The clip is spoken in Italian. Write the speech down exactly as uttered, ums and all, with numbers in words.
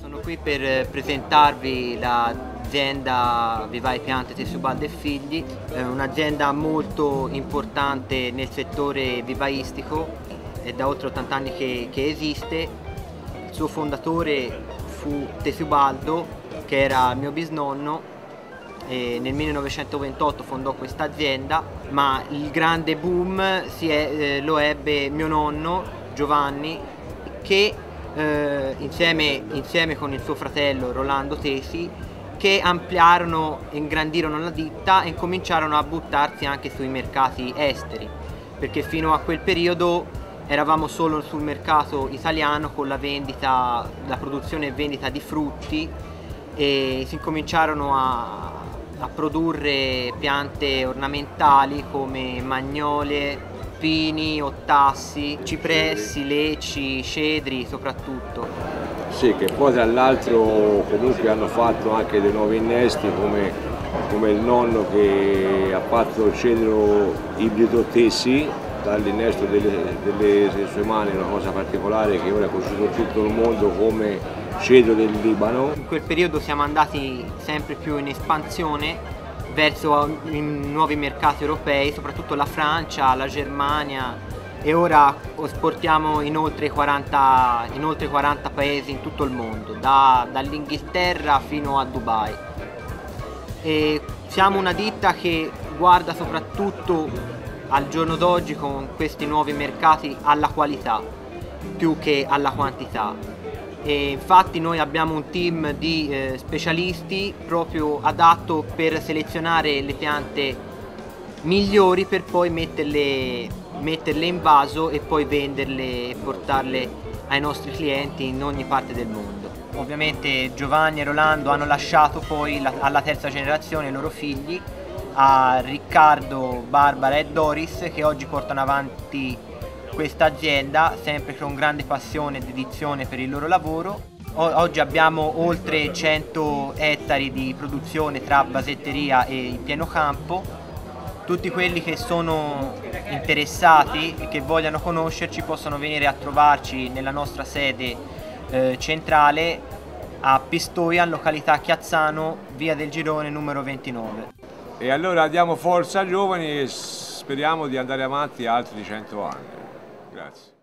Sono qui per presentarvi l'azienda Vivai Piante Tesubaldo e Figli, un'azienda molto importante nel settore vivaistico, è da oltre ottanta anni che, che esiste. Il suo fondatore fu Tesubaldo, che era il mio bisnonno, e nel millenovecentoventotto fondò questa azienda, ma il grande boom si è, eh, lo ebbe mio nonno Giovanni, che eh, insieme, insieme con il suo fratello Rolando Tesi, che ampliarono e ingrandirono la ditta e cominciarono a buttarsi anche sui mercati esteri, perché fino a quel periodo eravamo solo sul mercato italiano con la vendita, la produzione e vendita di frutti, e si cominciarono a a produrre piante ornamentali come magnole, pini, ottassi, cipressi, leci, cedri soprattutto. Sì, che poi tra l'altro comunque hanno fatto anche dei nuovi innesti come, come il nonno che ha fatto il cedro ibrido Tesi dall'innesto delle, delle sue mani, una cosa particolare che ora è conosciuto in tutto il mondo come cedro del Libano. In quel periodo siamo andati sempre più in espansione verso i nuovi mercati europei, soprattutto la Francia, la Germania, e ora esportiamo in oltre quaranta, in oltre quaranta paesi in tutto il mondo, da, dall'Inghilterra fino a Dubai. E siamo una ditta che guarda soprattutto al giorno d'oggi, con questi nuovi mercati, alla qualità più che alla quantità. E infatti noi abbiamo un team di eh, specialisti proprio adatto per selezionare le piante migliori per poi metterle, metterle in vaso e poi venderle e portarle ai nostri clienti in ogni parte del mondo. Ovviamente Giovanni e Rolando hanno lasciato poi la, alla terza generazione i loro figli, a Riccardo, Barbara e Doris, che oggi portano avanti questa azienda sempre con grande passione e dedizione per il loro lavoro. O oggi abbiamo oltre cento ettari di produzione tra vasetteria e in pieno campo. Tutti quelli che sono interessati e che vogliano conoscerci possono venire a trovarci nella nostra sede eh, centrale a Pistoia, località Chiazzano, via del Girone numero ventinove. E allora diamo forza ai giovani e speriamo di andare avanti altri cento anni. Grazie.